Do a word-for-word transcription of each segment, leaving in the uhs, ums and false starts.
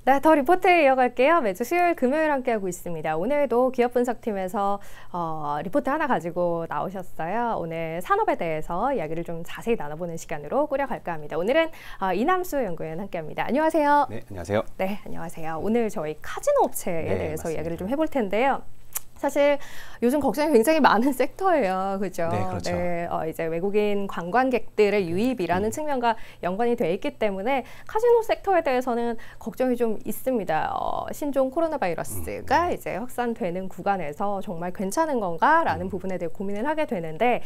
네, 더 리포트 이어갈게요. 매주 수요일, 금요일 함께하고 있습니다. 오늘도 기업분석팀에서 어, 리포트 하나 가지고 나오셨어요. 오늘 산업에 대해서 이야기를 좀 자세히 나눠보는 시간으로 꾸려갈까 합니다. 오늘은 어, 이남수 연구위원 함께합니다. 안녕하세요. 네, 안녕하세요. 네, 안녕하세요. 오늘 저희 카지노 업체에 네, 대해서 맞습니다. 이야기를 좀 해볼 텐데요. 사실 요즘 걱정이 굉장히 많은 섹터예요. 그죠? 네, 그렇죠. 네, 어, 이제 외국인 관광객들의 유입이라는 음. 측면과 연관이 돼 있기 때문에 카지노 섹터에 대해서는 걱정이 좀 있습니다. 어, 신종 코로나 바이러스가 음. 이제 확산되는 구간에서 정말 괜찮은 건가라는 음. 부분에 대해 고민을 하게 되는데,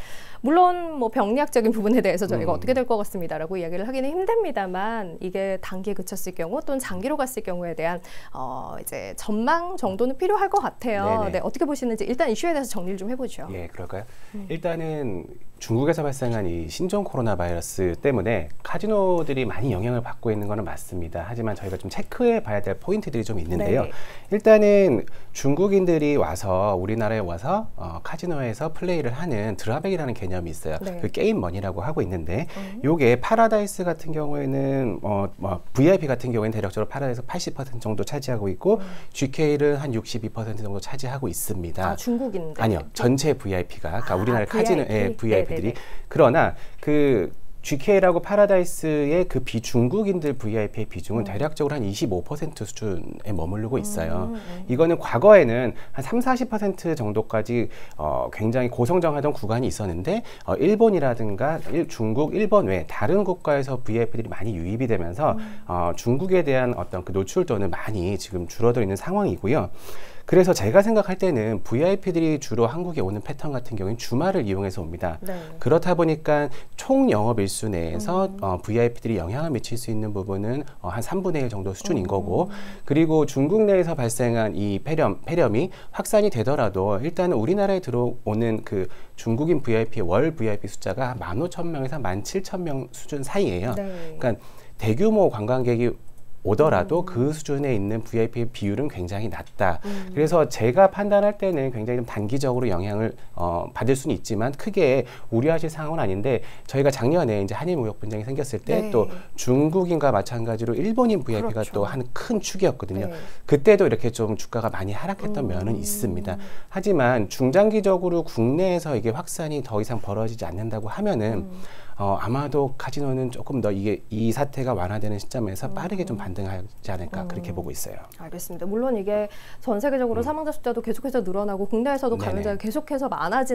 물론 뭐 병리학적인 부분에 대해서 저희가 음. 어떻게 될 것 같습니다라고 이야기를 하기는 힘듭니다만, 이게 단기에 그쳤을 경우 또는 장기로 갔을 경우에 대한 어, 이제 전망 정도는 필요할 것 같아요. 네, 어떻게 보시는지 일단 이슈에 대해서 정리를 좀 해보죠. 예, 그럴까요? 음. 일단은 중국에서 발생한 이 신종 코로나 바이러스 때문에 카지노들이 많이 영향을 받고 있는 거는 맞습니다. 하지만 저희가 좀 체크해 봐야 될 포인트들이 좀 있는데요. 네. 일단은 중국인들이 와서 우리나라에 와서 어, 카지노에서 플레이를 하는 드랍백이라는 개념이 있어요. 네. 그 게임 머니라고 하고 있는데 음. 요게 파라다이스 같은 경우에는 어, 뭐 브이아이피 같은 경우에는 대략적으로 파라다이스 팔십 퍼센트 정도 차지하고 있고 음. 지케이를 한 육십이 퍼센트 정도 차지하고 있습니다. 아, 중국인들? 아니요. 전체 브이아이피가 그러니까 아, 우리나라 카지노 예, 브이아이피 들이. 네네네. 그러나 그 지케이라고 파라다이스의 그 비중국인들 브이아이피의 비중은 음. 대략적으로 한 이십오 퍼센트 수준에 머무르고 있어요. 음, 음. 이거는 과거에는 한 삼, 사십 퍼센트 정도까지 어, 굉장히 고성장하던 구간이 있었는데 어, 일본이라든가 일, 중국, 일본 외 다른 국가에서 브이아이피들이 많이 유입이 되면서 음. 어, 중국에 대한 어떤 그 노출도는 많이 지금 줄어들어 있는 상황이고요. 그래서 제가 생각할 때는 브이아이피들이 주로 한국에 오는 패턴 같은 경우는 주말을 이용해서 옵니다. 네. 그렇다 보니까 총 영업 일수 내에서 음. 어, 브이아이피들이 영향을 미칠 수 있는 부분은 어, 한 삼분의 일 정도 수준인 음. 거고, 그리고 중국 내에서 발생한 이 폐렴, 폐렴이 확산이 되더라도 일단은 우리나라에 들어오는 그 중국인 브이아이피의 월 브이아이피 숫자가 만 오천 명에서 만 칠천 명 수준 사이예요. 네. 그러니까 대규모 관광객이 오더라도 음. 그 수준에 있는 브이아이피의 비율은 굉장히 낮다. 음. 그래서 제가 판단할 때는 굉장히 좀 단기적으로 영향을 어, 받을 수는 있지만 크게 우려하실 상황은 아닌데, 저희가 작년에 이제 한일 무역 분쟁이 생겼을 때 또 네. 중국인과 마찬가지로 일본인 브이아이피가 그렇죠. 또 한 큰 축이었거든요. 네. 그때도 이렇게 좀 주가가 많이 하락했던 음. 면은 있습니다. 하지만 중장기적으로 국내에서 이게 확산이 더 이상 벌어지지 않는다고 하면은 음. 어, 아마도 카지노는 조금 더 이게 이 사태가 완화되는 시점에서 음. 빠르게 좀 반등하지 않을까 음. 그렇게 보고 있어요. 알겠습니다. 물론 이게 전 세계적으로 음. 사망자 숫자도 계속해서 늘어나고 국내에서도 네네. 감염자가 계속해서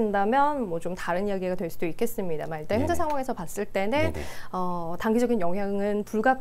많아진다면 뭐 좀 다른 이야기가 될 수도 있겠습니다만, 일단 현재 상황에서 봤을 때는 어, 단기적인 영향은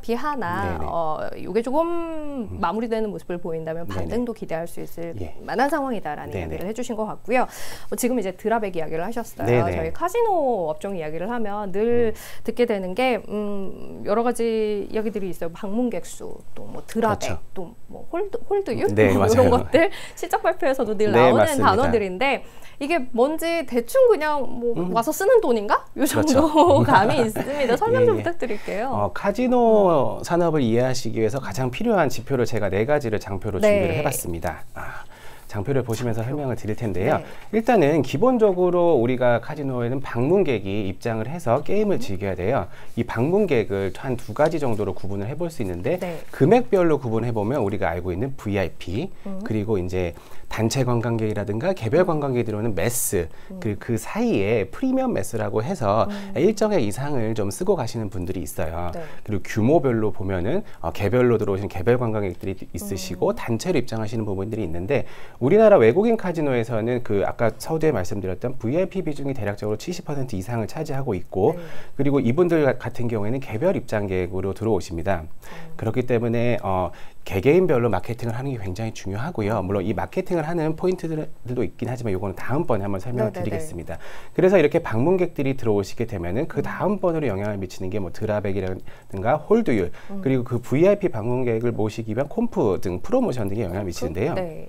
불가피하나 어, 이게 조금 음. 마무리되는 모습을 보인다면 반등도 네네. 기대할 수 있을 예. 만한 상황이다라는 네네. 이야기를 해주신 것 같고요. 뭐 지금 이제 드랍백 이야기를 하셨어요. 네네. 저희 카지노 업종 이야기를 하면 늘 음. 듣게 되는 게 음, 여러 가지 이야기들이 있어요. 방문객 수, 또 뭐 드랍백, 그렇죠. 또 뭐 홀드, 홀드율 네, 뭐 이런 것들 실적 발표에서도 늘 네, 나오는 맞습니다. 단어들인데, 이게 뭔지 대충 그냥 뭐 음. 와서 쓰는 돈인가? 요 정도 그렇죠. 감이 있습니다. 설명 좀 예, 예. 부탁드릴게요. 어, 카지노 음. 산업을 이해하시기 위해서 가장 필요한 지표를 제가 네 가지를 장표로 네. 준비를 해봤습니다. 아. 장표를 보시면서 설명을 드릴 텐데요. 네. 일단은 기본적으로 우리가 카지노에는 방문객이 입장을 해서 게임을 즐겨야 돼요. 이 방문객을 한 두 가지 정도로 구분을 해볼 수 있는데 네. 금액별로 구분해보면 우리가 알고 있는 브이아이피 음. 그리고 이제 단체 관광객이라든가 개별 관광객이 들어오는 매스 음. 그리고 그 사이에 프리미엄 매스라고 해서 음. 일정의 이상을 좀 쓰고 가시는 분들이 있어요. 네. 그리고 규모별로 보면은 어, 개별로 들어오신 개별 관광객들이 있으시고 음. 단체로 입장하시는 부분들이 있는데, 우리나라 외국인 카지노에서는 그 아까 서두에 말씀드렸던 브이아이피 비중이 대략적으로 칠십 퍼센트 이상을 차지하고 있고 네. 그리고 이분들 같은 경우에는 개별 입장객으로 들어오십니다. 음. 그렇기 때문에 어, 개개인별로 마케팅을 하는 게 굉장히 중요하고요. 물론 이 마케팅을 하는 포인트들도 있긴 하지만 이거는 다음번에 한번 설명을 네네네. 드리겠습니다. 그래서 이렇게 방문객들이 들어오시게 되면은 그 다음번으로 영향을 미치는 게 뭐 드랍백이라든가 홀드율 음. 그리고 그 브이아이피 방문객을 모시기 위한 콤프 등 프로모션 등에 영향을 미치는데요. 네.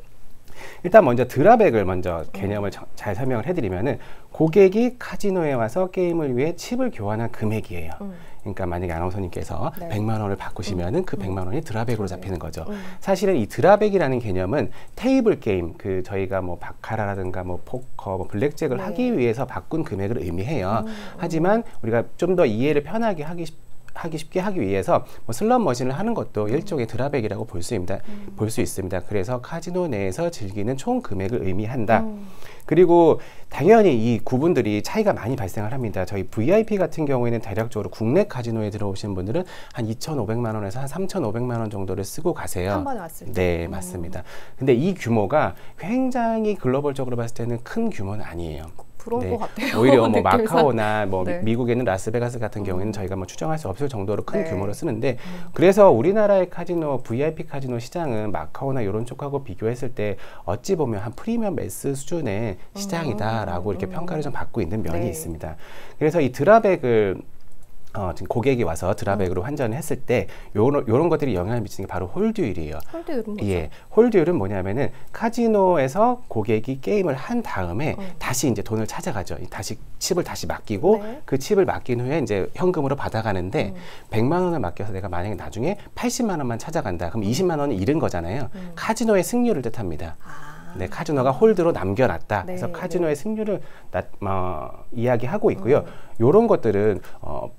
일단 먼저 드랍백을 먼저 개념을 음. 잘 설명을 해드리면은, 고객이 카지노에 와서 게임을 위해 칩을 교환한 금액이에요. 음. 그러니까 만약에 아나운서님께서 네. 백만 원을 바꾸시면은 음. 그 백만 원이 드랍백으로 잡히는 거죠. 음. 사실은 이 드랍백이라는 개념은 테이블 게임, 그 저희가 뭐 바카라라든가 뭐 포커, 뭐 블랙잭을 네. 하기 위해서 바꾼 금액을 의미해요. 음. 하지만 우리가 좀 더 이해를 편하게 하기 하기 쉽게 하기 위해서 뭐 슬롯 머신을 하는 것도 일종의 드랍액이라고 볼 수 있습니다. 음. 볼 수 있습니다. 그래서 카지노 내에서 즐기는 총 금액을 의미한다. 음. 그리고 당연히 이 구분들이 차이가 많이 발생을 합니다. 저희 브이아이피 같은 경우에는 대략적으로 국내 카지노에 들어오신 분들은 한 이천오백만 원에서 한 삼천오백만 원 정도를 쓰고 가세요. 한 번에 왔을 때. 네, 음. 맞습니다. 근데 이 규모가 굉장히 글로벌적으로 봤을 때는 큰 규모는 아니에요. 그런 네. 것 같아요. 오히려 뭐 마카오나 뭐 네. 미국에는 라스베가스 같은 경우에는 음. 저희가 뭐 추정할 수 없을 정도로 큰 네. 규모로 쓰는데 음. 그래서 우리나라의 카지노, 브이아이피 카지노 시장은 마카오나 이런 쪽하고 비교했을 때 어찌 보면 한 프리미엄 매스 수준의 시장이다라고 음. 이렇게 평가를 좀 받고 있는 면이 네. 있습니다. 그래서 이 드랍액을 어, 지금 고객이 와서 드랍액으로 음. 환전을 했을 때 요런, 요런 것들이 영향을 미치는 게 바로 홀드율이에요. 홀드율은 뭐죠? 예, 홀드율은 뭐냐면은 카지노에서 고객이 게임을 한 다음에 음. 다시 이제 돈을 찾아가죠. 다시 칩을 다시 맡기고 네. 그 칩을 맡긴 후에 이제 현금으로 받아가는데 음. 백만 원을 맡겨서 내가 만약에 나중에 팔십만 원만 찾아간다. 그럼 이십만 원은 잃은 거잖아요. 음. 카지노의 승률을 뜻합니다. 아. 네, 카지노가 홀드로 남겨놨다. 네, 그래서 카지노의 네. 승률을 나, 어, 이야기하고 있고요. 요런 음. 것들은 어,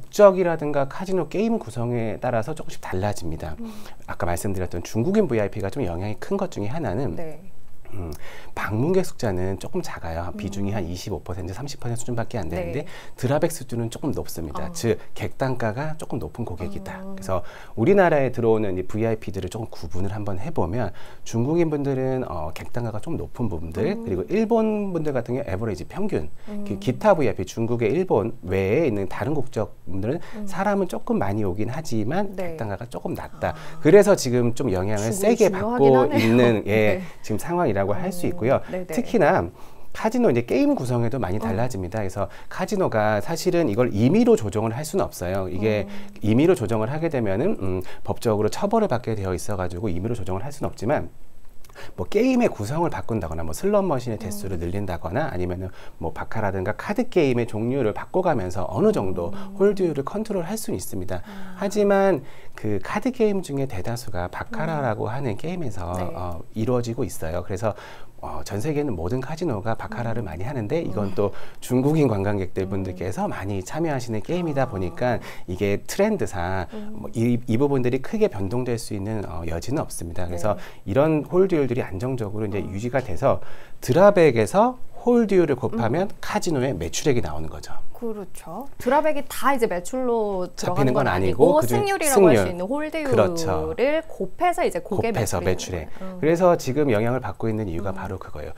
국적이라든가 카지노 게임 구성에 따라서 조금씩 달라집니다. 음. 아까 말씀드렸던 중국인 브이아이피가 좀 영향이 큰 것 중에 하나는 네. 음, 방문객 숫자는 조금 작아요. 비중이 음. 한 이십오 퍼센트, 삼십 퍼센트 수준밖에 안 되는데 네. 드랍액 수준은 조금 높습니다. 어. 즉 객단가가 조금 높은 고객이다. 음. 그래서 우리나라에 들어오는 이 브이아이피들을 조금 구분을 한번 해보면 중국인 분들은 어, 객단가가 좀 높은 분들 음. 그리고 일본 분들 같은 경우 에버리지 평균 음. 그 기타 브이아이피 중국의 일본 외에 있는 다른 국적 분들은 음. 사람은 조금 많이 오긴 하지만 네. 객단가가 조금 낮다. 아. 그래서 지금 좀 영향을 세게 받고 있는 예, 네. 지금 상황이라 라고 할 수 있고요. 네네. 특히나 카지노 이제 게임 구성에도 많이 달라집니다. 그래서 카지노가 사실은 이걸 임의로 조정을 할 수는 없어요. 이게 음. 임의로 조정을 하게 되면은 음, 법적으로 처벌을 받게 되어 있어가지고 임의로 조정을 할 수는 없지만. 뭐 게임의 구성을 바꾼다거나 뭐 슬롯 머신의 대수를 음. 늘린다거나 아니면은 뭐 바카라든가 카드 게임의 종류를 바꿔가면서 어느 정도 음. 홀드율을 컨트롤할 수는 있습니다. 음. 하지만 그 카드 게임 중에 대다수가 바카라라고 음. 하는 게임에서 네. 어, 이루어지고 있어요. 그래서 어, 전 세계는 모든 카지노가 바카라를 음. 많이 하는데 이건 또 중국인 관광객들 음. 분들께서 많이 참여하시는 게임이다 아. 보니까 이게 트렌드상 음. 뭐 이, 이 부분들이 크게 변동될 수 있는 어, 여지는 없습니다. 그래서 네. 이런 홀드율들이 안정적으로 이제 음. 유지가 돼서 드랍액에서 홀드율을 곱하면 음. 카지노의 매출액이 나오는 거죠. 그렇죠. 드랍액이 다 이제 매출로 들어가는 건, 건 아니고, 아니고 승률이라고 승률. 할 수 있는 홀드율을 그렇죠. 곱해서 이제 고객 곱해서 매출액. 음. 그래서 지금 영향을 받고 있는 이유가 음. 바로 그거예요.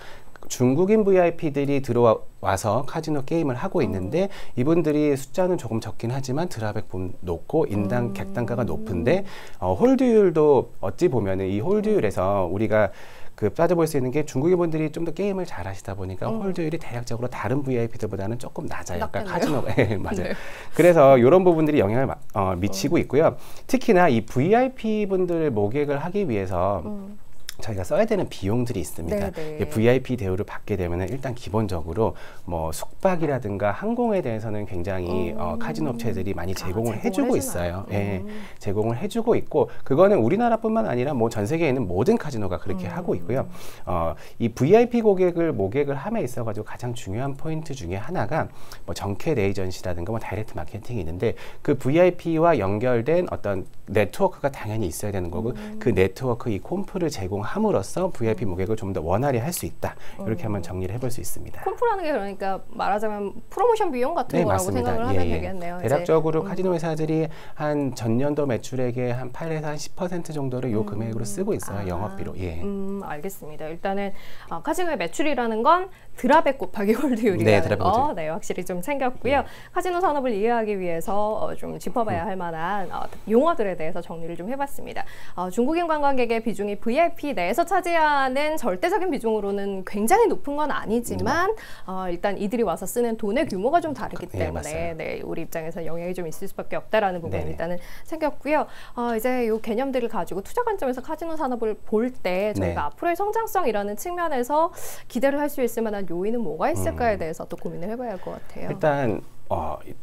중국인 브이아이피들이 들어와서 카지노 게임을 하고 있는데 음. 이분들이 숫자는 조금 적긴 하지만 드랍액 높고 인당 음. 객단가가 높은데 어, 홀드율도 어찌 보면은 이 홀드율에서 우리가 그 따져볼 수 있는 게 중국인 분들이 좀 더 게임을 잘 하시다 보니까 음. 홀드율이 대략적으로 다른 브이아이피들보다는 조금 낮아요. 그러니까 카지노가 네, 맞아요. 네. 그래서 이런 부분들이 영향을 어, 미치고 있고요. 특히나 이 브이아이피 분들을 모객을 하기 위해서 음. 저희가 써야 되는 비용들이 있습니다. 브이아이피 대우를 받게 되면 일단 기본적으로 뭐 숙박이라든가 항공에 대해서는 굉장히 음. 어, 카지노 업체들이 많이 제공을 아, 해주고 있어요. 음. 예, 제공을 해주고 있고 그거는 우리나라뿐만 아니라 뭐 전 세계에 있는 모든 카지노가 그렇게 음. 하고 있고요. 어, 이 브이아이피 고객을 모객을 함에 있어가지고 가장 중요한 포인트 중에 하나가 뭐 정켓 에이전시라든가 뭐 다이렉트 마케팅이 있는데 그 브이아이피와 연결된 어떤 네트워크가 당연히 있어야 되는 거고 음. 그 네트워크 이 콤프를 제공 함으로써 브이아이피 모객을 좀 더 원활히 할 수 있다. 이렇게 음. 한번 정리를 해볼 수 있습니다. 콤프라는 게 그러니까 말하자면 프로모션 비용 같은 네, 거라고 맞습니다. 생각을 예, 하면 예. 되겠네요. 대략적으로 이제. 카지노 회사들이 한 전년도 매출액의 한 팔에서 한 십 퍼센트 정도를 요 금액으로 쓰고 있어요. 아. 영업비로. 예. 음, 알겠습니다. 일단은 어, 카지노의 매출이라는 건 드랍액 곱하기 홀드율이라는 네, 거 네, 확실히 좀 챙겼고요. 네. 카지노 산업을 이해하기 위해서 어, 좀 짚어봐야 음. 할 만한 어, 용어들에 대해서 정리를 좀 해봤습니다. 어, 중국인 관광객의 비중이 브이아이피 내에서 차지하는 절대적인 비중으로는 굉장히 높은 건 아니지만 음. 어, 일단 이들이 와서 쓰는 돈의 규모가 좀 다르기 때문에 네, 네, 우리 입장에서 영향이 좀 있을 수밖에 없다라는 부분 일단은 챙겼고요. 어, 이제 이 개념들을 가지고 투자 관점에서 카지노 산업을 볼 때 저희가 네. 앞으로의 성장성이라는 측면에서 기대를 할 수 있을 만한 요인은 뭐가 있을까에 음. 대해서 또 고민을 해봐야 할 것 같아요. 일단 어, 특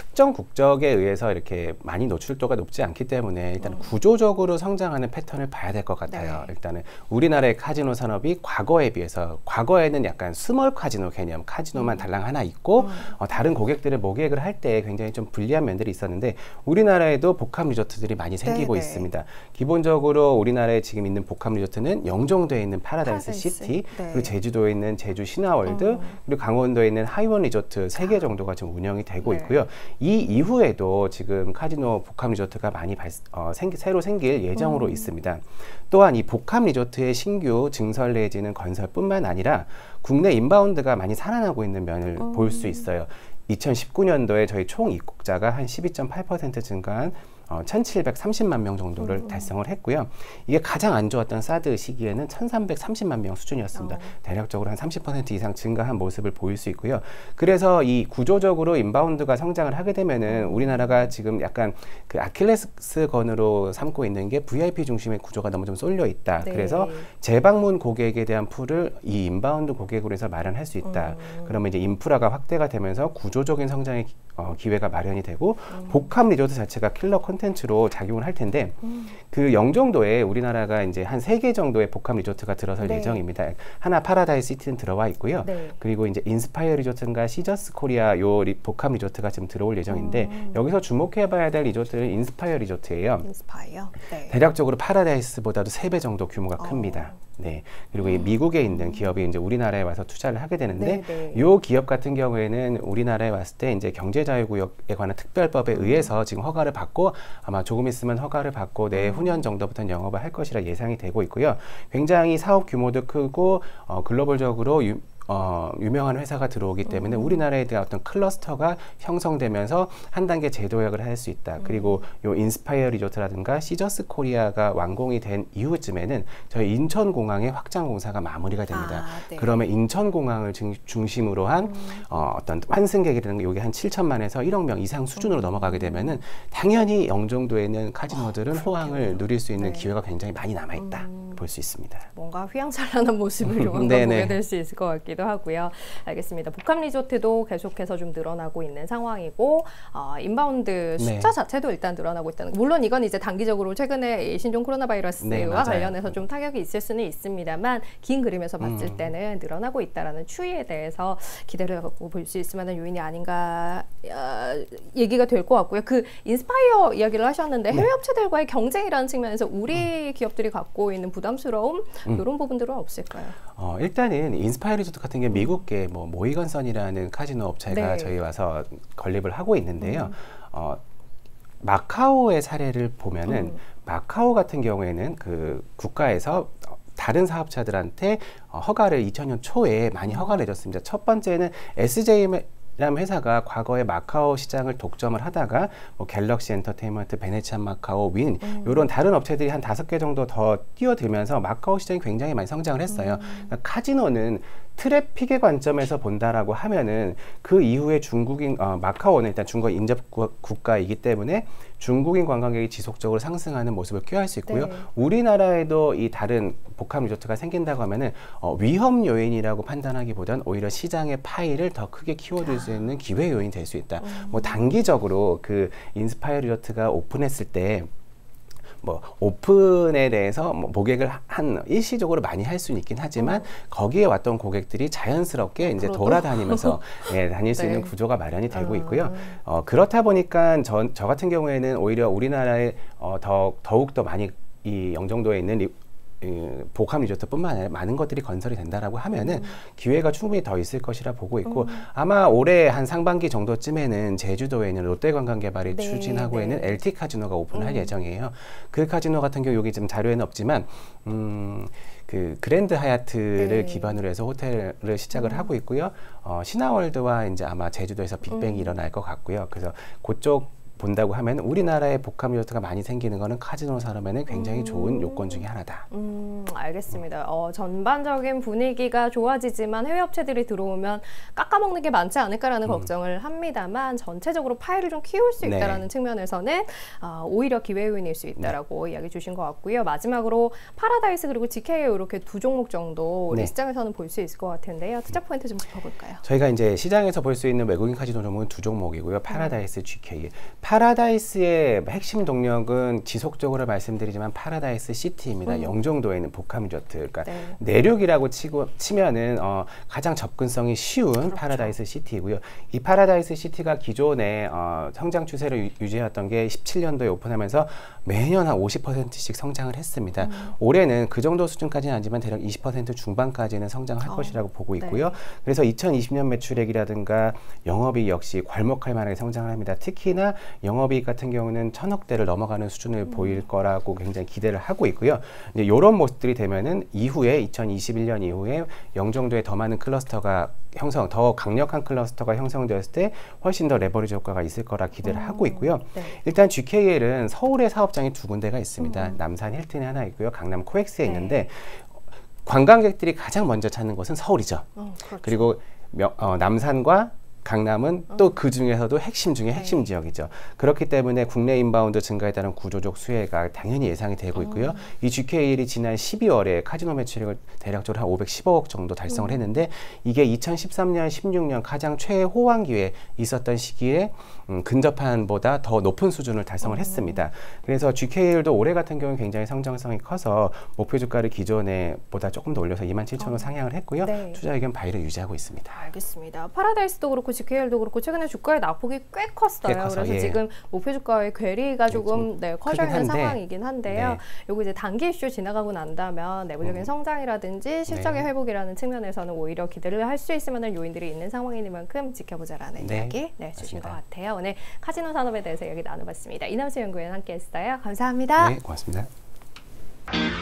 특정 국적에 의해서 이렇게 많이 노출도가 높지 않기 때문에 일단 음. 구조적으로 성장하는 패턴을 봐야 될 것 같아요. 네. 일단은 우리나라의 카지노 산업이 과거에 비해서 과거에는 약간 스몰 카지노 개념, 카지노만 음. 달랑 하나 있고 음. 어, 다른 고객들을 모객을 할 때 굉장히 좀 불리한 면들이 있었는데 우리나라에도 복합 리조트들이 많이 생기고 네네. 있습니다. 기본적으로 우리나라에 지금 있는 복합 리조트는 영종도에 있는 파라다이스, 파라다이스. 시티, 네. 그리고 제주도에 있는 제주 신화월드, 음. 그리고 강원도에 있는 하이원 리조트 세 개 정도가 지금 운영이 되고 네. 있고요. 이 이후에도 지금 카지노 복합 리조트가 많이 발, 어, 생, 새로 생길 예정으로 음. 있습니다. 또한 이 복합 리조트의 신규 증설 내지는 건설뿐만 아니라 국내 인바운드가 많이 살아나고 있는 면을 음. 볼 수 있어요. 이천십구 년도에 저희 총 입국자가 한 십이 점 팔 퍼센트 증가한 어, 천칠백삼십만 명 정도를 음. 달성을 했고요. 이게 가장 안 좋았던 사드 시기에는 천삼백삼십만 명 수준이었습니다. 어. 대략적으로 한 삼십 퍼센트 이상 증가한 모습을 보일 수 있고요. 그래서 이 구조적으로 인바운드가 성장을 하게 되면은 우리나라가 지금 약간 그 아킬레스건으로 삼고 있는 게 브이아이피 중심의 구조가 너무 좀 쏠려 있다. 네. 그래서 재방문 고객에 대한 풀을 이 인바운드 고객으로 해서 마련할 수 있다. 음. 그러면 이제 인프라가 확대가 되면서 구조적인 성장의 어, 기회가 마련이 되고 음. 복합 리조트 자체가 킬러 콘텐츠로 작용을 할 텐데 음. 그 영종도에 우리나라가 이제 한 세 개 정도의 복합 리조트가 들어설 네. 예정입니다. 하나 파라다이스 시티는 들어와 있고요. 네. 그리고 이제 인스파이어 리조트인가 시저스 코리아 요 리, 복합 리조트가 지금 들어올 예정인데 음. 여기서 주목해봐야 될 리조트는 인스파이어 리조트예요. 인스파이어. 네. 대략적으로 파라다이스보다도 세 배 정도 규모가 어. 큽니다. 네. 그리고 음. 이 미국에 있는 기업이 이제 우리나라에 와서 투자를 하게 되는데 네, 네. 요 기업 같은 경우에는 우리나라에 왔을 때 이제 경제자유구역에 관한 특별법에 음. 의해서 지금 허가를 받고 아마 조금 있으면 허가를 받고 내후년 정도부터는 영업을 할 것이라 예상이 되고 있고요. 굉장히 사업 규모도 크고 어, 글로벌적으로 유, 어, 유명한 회사가 들어오기 때문에 음. 우리나라에 대한 어떤 클러스터가 형성되면서 한 단계 재도약을 할 수 있다. 음. 그리고 요 인스파이어 리조트라든가 시저스 코리아가 완공이 된 이후쯤에는 저희 인천공항의 확장 공사가 마무리가 됩니다. 아, 네. 그러면 인천공항을 중, 중심으로 한 음. 어, 어떤 환승객이라는 게 여기 한 칠천만에서 일억 명 이상 수준으로 음. 넘어가게 되면은 당연히 영종도에 있는 카지노들은 어, 호황을 누릴 수 있는 네. 기회가 굉장히 많이 남아있다. 음. 볼 수 있습니다. 뭔가 휘황찬란한 모습을 조금 더 보게 될 수 있을 것 같기도 하고요. 알겠습니다. 복합 리조트도 계속해서 좀 늘어나고 있는 상황이고 어, 인바운드 숫자 네. 자체도 일단 늘어나고 있다는. 물론 이건 이제 단기적으로 최근에 신종 코로나 바이러스와 네, 관련해서 좀 타격이 있을 수는 있습니다만 긴 그림에서 봤을 음. 때는 늘어나고 있다라는 추이에 대해서 기대를 하고 볼 수 있을 만한 요인이 아닌가 어, 얘기가 될 것 같고요. 그 인스파이어 이야기를 하셨는데 해외 네. 업체들과의 경쟁이라는 측면에서 우리 음. 기업들이 갖고 있는 부담스러움 음. 이런 부분들은 없을까요? 어, 일단은 인스파이어 리조트 같은 게 미국계 뭐 모이건선이라는 카지노 업체가 네. 저희 와서 건립을 하고 있는데요. 음. 어, 마카오의 사례를 보면은 음. 마카오 같은 경우에는 그 국가에서 다른 사업자들한테 허가를 이천 년 초에 많이 허가를 해줬습니다. 첫 번째는 에스제이엠 라는 회사가 과거에 마카오 시장을 독점을 하다가 뭐 갤럭시 엔터테인먼트, 베네치안 마카오, 윈 음. 이런 다른 업체들이 한 다섯 개 정도 더 뛰어들면서 마카오 시장이 굉장히 많이 성장을 했어요. 음. 그러니까 카지노는 트래픽의 관점에서 본다라고 하면은 그 이후에 중국인 어, 마카오는 일단 중국 인접 구, 국가이기 때문에 중국인 관광객이 지속적으로 상승하는 모습을 꾀할 수 있고요. 네. 우리나라에도 이 다른 복합 리조트가 생긴다고 하면은 어, 위험 요인이라고 판단하기보단 오히려 시장의 파이를 더 크게 키워줄 수 있는 기회 요인이 될 수 있다. 음. 뭐 단기적으로 그 인스파이어 리조트가 오픈했을 때 뭐 오픈에 대해서 뭐 고객을 한 일시적으로 많이 할 수는 있긴 하지만 어. 거기에 왔던 고객들이 자연스럽게 이제 앞으로도? 돌아다니면서 예, 다닐 수 네. 있는 구조가 마련이 되고 있고요. 어, 그렇다 보니까 저, 저 같은 경우에는 오히려 우리나라에 어, 더, 더욱 더 많이 이 영종도에 있는 리, 이 복합 리조트뿐만 아니라 많은 것들이 건설이 된다라고 하면은 음. 기회가 충분히 더 있을 것이라 보고 있고 음. 아마 올해 한 상반기 정도쯤에는 제주도에 있는 롯데관광개발이 네, 추진하고 네. 있는 엘티 카지노가 오픈할 음. 예정이에요. 그 카지노 같은 경우 여기 지금 자료에는 없지만 음, 그 그랜드 하얏트를 네. 기반으로 해서 호텔을 시작을 음. 하고 있고요. 어, 신화월드와 이제 아마 제주도에서 빅뱅이 음. 일어날 것 같고요. 그래서 그쪽 본다고 하면 우리나라에 복합 리조트가 많이 생기는 거는 카지노 산업에는 굉장히 음. 좋은 요건 중에 하나다. 음, 알겠습니다. 어, 전반적인 분위기가 좋아지지만 해외 업체들이 들어오면 깎아먹는 게 많지 않을까라는 음. 걱정을 합니다만 전체적으로 파일을 좀 키울 수 있다라는 네. 측면에서는 어, 오히려 기회 요인일 수 있다라고 네. 이야기 주신 것 같고요. 마지막으로 파라다이스 그리고 지케이오 이렇게 두 종목 정도 우리 네. 시장에서는 볼 수 있을 것 같은데요. 투자 포인트 좀 짚어볼까요? 저희가 이제 시장에서 볼 수 있는 외국인 카지노 종목은 두 종목이고요. 파라다이스, 음. 지케이오. 파라다이스의 핵심 동력은 지속적으로 말씀드리지만 파라다이스 시티입니다. 음. 영종도에 있는 복합 리조트. 그러니까 네. 내륙이라고 치고 치면은 어, 가장 접근성이 쉬운 그렇죠. 파라다이스 시티이고요. 이 파라다이스 시티가 기존에 어, 성장 추세를 유, 유지했던 게 십칠 년도에 오픈하면서 매년 한 오십 퍼센트씩 성장을 했습니다. 음. 올해는 그 정도 수준까지는 아니지만 대략 이십 퍼센트 중반까지는 성장할 어. 것이라고 보고 있고요. 네. 그래서 이천이십 년 매출액이라든가 영업이익 역시 괄목할 만하게 성장을 합니다. 특히나 영업이익 같은 경우는 천억대를 넘어가는 수준을 음. 보일 거라고 굉장히 기대를 하고 있고요. 이제 이런 모습들이 되면은 이후에 이천이십일 년 이후에 영종도에 더 많은 클러스터가 형성, 더 강력한 클러스터가 형성되었을 때 훨씬 더 레버리지 효과가 있을 거라 기대를 음. 하고 있고요. 네. 일단 지케이엘은 서울에 사업장이 두 군데가 있습니다. 음. 남산 힐튼에 하나 있고요. 강남 코엑스에 네. 있는데 관광객들이 가장 먼저 찾는 곳은 서울이죠. 어, 그렇죠. 그리고 명, 어, 남산과 강남은 어. 또 그 중에서도 핵심 중에 핵심 네. 지역이죠. 그렇기 때문에 국내 인바운드 증가에 따른 구조적 수혜가 당연히 예상이 되고 있고요. 어. 이 지케이엘이 지난 십이월에 카지노 매출액을 대략적으로 한 오백십억 정도 달성을 음. 했는데 이게 이천십삼 년, 십육 년 가장 최호황기에 있었던 시기에 음, 근접한보다 더 높은 수준을 달성을 어. 했습니다. 그래서 지케이엘도 올해 같은 경우는 굉장히 성장성이 커서 목표 주가를 기존에 보다 조금 더 올려서 이만 칠천 원 어. 상향을 했고요. 네. 투자 의견 바이를 유지하고 있습니다. 알겠습니다. 파라다이스도 그렇고 지케이엘도 그렇고 최근에 주가의 낙폭이 꽤 컸어요. 꽤 커서, 그래서 예. 지금 목표 주가의 괴리가 조금 네, 커져 있는 한데, 상황이긴 한데요. 네. 요거 이제 단기 이슈 지나가고 난다면 내부적인 음. 성장이라든지 실적의 네. 회복이라는 측면에서는 오히려 기대를 할 수 있을 만한 요인들이 있는 상황인 만큼 지켜보자라는 네. 이야기 네, 주신 맞습니다. 것 같아요. 오늘 카지노 산업에 대해서 이야기 나눠봤습니다. 이남수 연구위원 함께했어요. 감사합니다. 네, 고맙습니다.